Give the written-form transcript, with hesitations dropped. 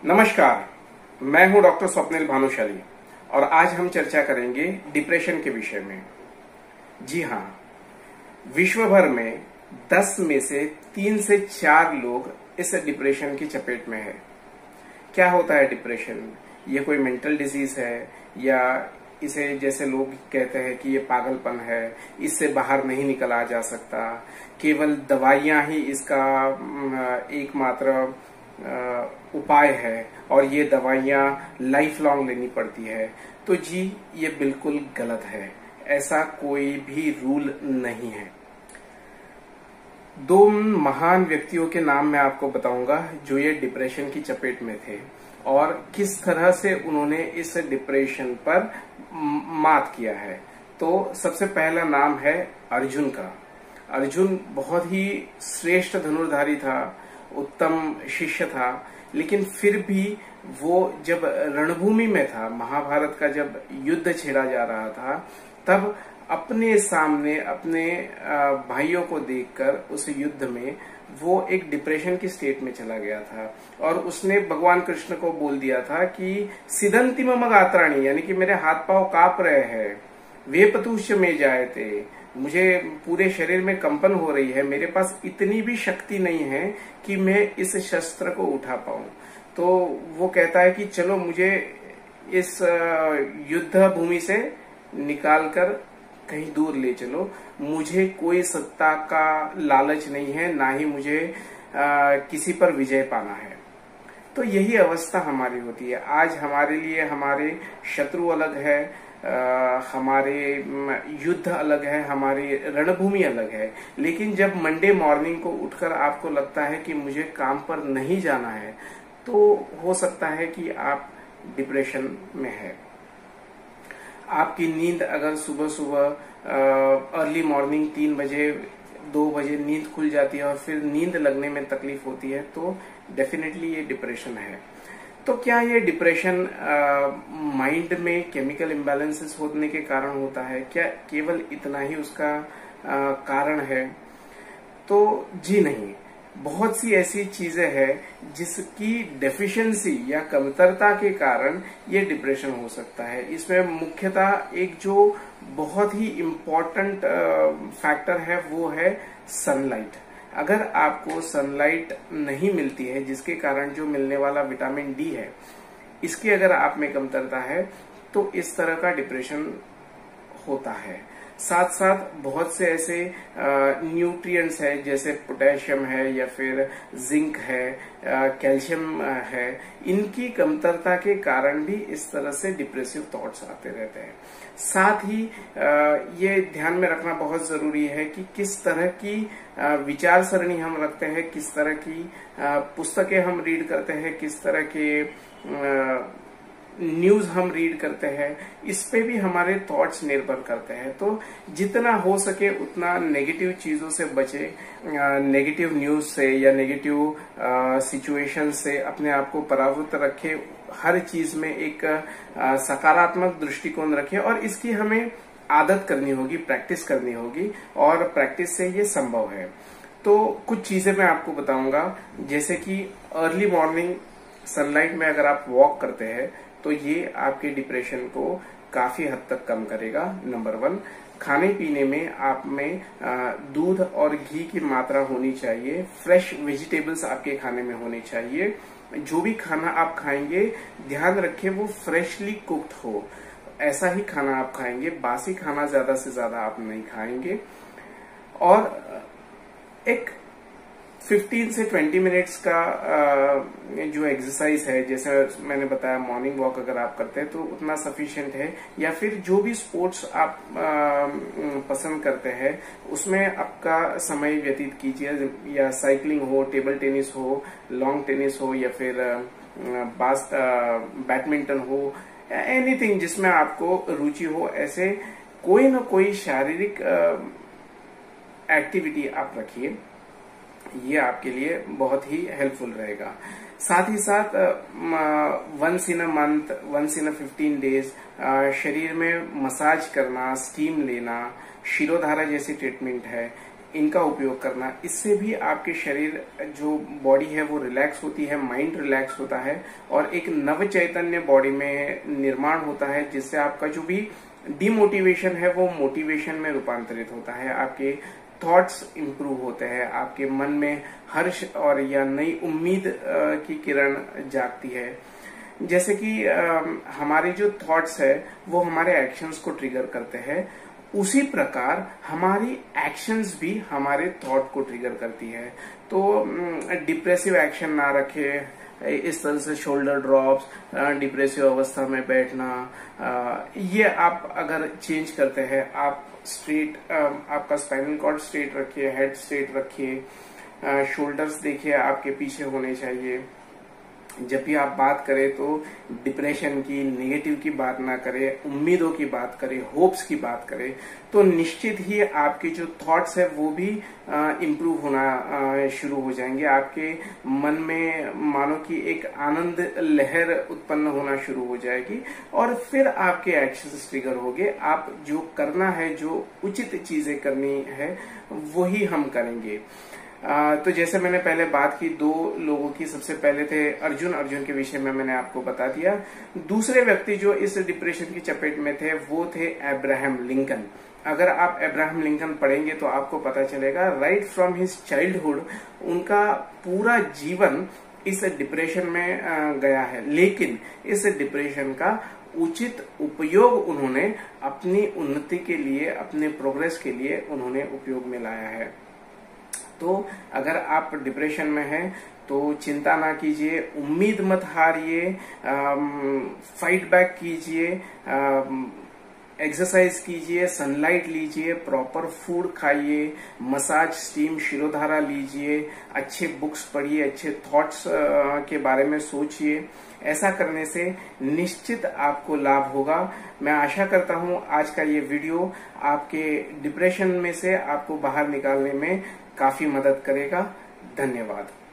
नमस्कार, मैं हूं डॉक्टर स्वप्निल भानुशाली और आज हम चर्चा करेंगे डिप्रेशन के विषय में। जी हाँ, विश्व भर में 10 में से 3 से 4 लोग इस डिप्रेशन की चपेट में है। क्या होता है डिप्रेशन? ये कोई मेंटल डिजीज है या इसे जैसे लोग कहते हैं कि ये पागलपन है, इससे बाहर नहीं निकला जा सकता, केवल दवाइयां ही इसका एकमात्र उपाय है और ये दवाइयां लाइफ लॉन्ग लेनी पड़ती है। तो जी, ये बिल्कुल गलत है। ऐसा कोई भी रूल नहीं है। 2 महान व्यक्तियों के नाम मैं आपको बताऊंगा जो ये डिप्रेशन की चपेट में थे और किस तरह से उन्होंने इस डिप्रेशन पर मात किया है। तो सबसे पहला नाम है अर्जुन का। अर्जुन बहुत ही श्रेष्ठ धनुर्धारी था, उत्तम शिष्य था, लेकिन फिर भी वो जब रणभूमि में था, महाभारत का जब युद्ध छेड़ा जा रहा था, तब अपने सामने अपने भाइयों को देखकर उस युद्ध में वो एक डिप्रेशन की स्टेट में चला गया था और उसने भगवान कृष्ण को बोल दिया था कि सिदंति मम गात्राणी, यानी कि मेरे हाथ पांव कांप रहे हैं, वे पतुष में जाए थे, मुझे पूरे शरीर में कंपन हो रही है, मेरे पास इतनी भी शक्ति नहीं है कि मैं इस शस्त्र को उठा पाऊं। तो वो कहता है कि चलो मुझे इस युद्ध भूमि से निकालकर कहीं दूर ले चलो, मुझे कोई सत्ता का लालच नहीं है, ना ही मुझे किसी पर विजय पाना है। तो यही अवस्था हमारी होती है। आज हमारे लिए हमारे शत्रु अलग है, हमारे युद्ध अलग है, हमारी रणभूमि अलग है, लेकिन जब मंडे मॉर्निंग को उठकर आपको लगता है कि मुझे काम पर नहीं जाना है, तो हो सकता है कि आप डिप्रेशन में है। आपकी नींद अगर सुबह सुबह अर्ली मॉर्निंग 3 बजे 2 बजे नींद खुल जाती है और फिर नींद लगने में तकलीफ होती है, तो डेफिनेटली ये डिप्रेशन है। तो क्या ये डिप्रेशन माइंड में केमिकल इम्बैलेंसेस होने के कारण होता है? क्या केवल इतना ही उसका कारण है? तो जी नहीं, बहुत सी ऐसी चीजें हैं जिसकी डेफिशिएंसी या कमतरता के कारण ये डिप्रेशन हो सकता है। इसमें मुख्यतः एक जो बहुत ही इम्पोर्टेंट फैक्टर है वो है सनलाइट। अगर आपको सनलाइट नहीं मिलती है, जिसके कारण जो मिलने वाला विटामिन डी है, इसकी अगर आप में कमतरता है, तो इस तरह का डिप्रेशन होता है। साथ साथ बहुत से ऐसे न्यूट्रिएंट्स है, जैसे पोटेशियम है या फिर जिंक है, कैल्शियम है, इनकी कमतरता के कारण भी इस तरह से डिप्रेसिव थॉट्स आते रहते हैं। साथ ही ये ध्यान में रखना बहुत जरूरी है कि किस तरह की विचार सरणी हम रखते हैं, किस तरह की पुस्तकें हम रीड करते हैं, किस तरह के न्यूज हम रीड करते हैं, इस पे भी हमारे थॉट्स निर्भर करते हैं। तो जितना हो सके उतना नेगेटिव चीजों से बचे, नेगेटिव न्यूज से या नेगेटिव सिचुएशन से अपने आप को परावृत्त रखे, हर चीज में एक सकारात्मक दृष्टिकोण रखें और इसकी हमें आदत करनी होगी, प्रैक्टिस करनी होगी और प्रैक्टिस से ये संभव है। तो कुछ चीजें मैं आपको बताऊंगा, जैसे कि अर्ली मॉर्निंग सनलाइट में अगर आप वॉक करते हैं तो ये आपके डिप्रेशन को काफी हद तक कम करेगा। नंबर 1, खाने पीने में आप में दूध और घी की मात्रा होनी चाहिए। फ्रेश वेजिटेबल्स आपके खाने में होने चाहिए। जो भी खाना आप खाएंगे, ध्यान रखें वो फ्रेशली कुक्ड हो, ऐसा ही खाना आप खाएंगे। बासी खाना ज्यादा से ज्यादा आप नहीं खाएंगे। और एक 15 से 20 मिनट्स का जो एक्सरसाइज है, जैसे मैंने बताया मॉर्निंग वॉक अगर आप करते हैं तो उतना सफिशिएंट है, या फिर जो भी स्पोर्ट्स आप पसंद करते हैं उसमें आपका समय व्यतीत कीजिए, या साइकिलिंग हो, टेबल टेनिस हो, लॉन्ग टेनिस हो, या फिर बैडमिंटन हो, एनीथिंग जिसमें आपको रुचि हो, ऐसे कोई ना कोई शारीरिक एक्टिविटी आप रखिए। ये आपके लिए बहुत ही हेल्पफुल रहेगा। साथ ही साथ once in a month, once in a 15 days शरीर में मसाज करना, स्टीम लेना, शिरोधारा जैसी ट्रीटमेंट है, इनका उपयोग करना, इससे भी आपके शरीर जो बॉडी है वो रिलैक्स होती है, माइंड रिलैक्स होता है और एक नव चैतन्य बॉडी में निर्माण होता है, जिससे आपका जो भी डिमोटिवेशन है वो मोटिवेशन में रूपांतरित होता है, आपके थॉट्स इंप्रूव होते हैं, आपके मन में हर्ष और या नई उम्मीद की किरण जागती है। जैसे कि हमारे जो थॉट्स है वो हमारे एक्शंस को ट्रिगर करते हैं, उसी प्रकार हमारी एक्शंस भी हमारे थॉट को ट्रिगर करती है। तो डिप्रेसिव एक्शन ना रखे, इस तरह से शोल्डर ड्रॉप्स, डिप्रेसिव अवस्था में बैठना, ये आप अगर चेंज करते हैं, आप स्ट्रेट आपका स्पाइनल कॉर्ड स्ट्रेट रखिए, हेड स्ट्रेट रखिए, शोल्डर्स देखिए आपके पीछे होने चाहिए। जब भी आप बात करें तो डिप्रेशन की, नेगेटिव की बात ना करें, उम्मीदों की बात करें, होप्स की बात करें, तो निश्चित ही आपके जो थॉट्स है वो भी इम्प्रूव होना शुरू हो जाएंगे। आपके मन में मानो कि एक आनंद लहर उत्पन्न होना शुरू हो जाएगी और फिर आपके एक्शंस ट्रिगर होंगे। आप जो करना है, जो उचित चीजें करनी है, वही हम करेंगे। तो जैसे मैंने पहले बात की दो लोगों की, सबसे पहले थे अर्जुन के विषय में मैंने आपको बता दिया। दूसरे व्यक्ति जो इस डिप्रेशन की चपेट में थे वो थे अब्राहम लिंकन। अगर आप अब्राहम लिंकन पढ़ेंगे तो आपको पता चलेगा राइट फ्रॉम हिज चाइल्डहुड उनका पूरा जीवन इस डिप्रेशन में गया है, लेकिन इस डिप्रेशन का उचित उपयोग उन्होंने अपनी उन्नति के लिए, अपने प्रोग्रेस के लिए उन्होंने उपयोग में लाया है। तो अगर आप डिप्रेशन में हैं तो चिंता ना कीजिए, उम्मीद मत हारिए, फाइट बैक कीजिए, एक्सरसाइज कीजिए, सनलाइट लीजिए, प्रॉपर फूड खाइए, मसाज, स्टीम, शिरोधारा लीजिए, अच्छे बुक्स पढ़िए, अच्छे थॉट्स के बारे में सोचिए। ऐसा करने से निश्चित आपको लाभ होगा। मैं आशा करता हूं आज का ये वीडियो आपके डिप्रेशन में से आपको बाहर निकालने में काफी मदद करेगा। धन्यवाद।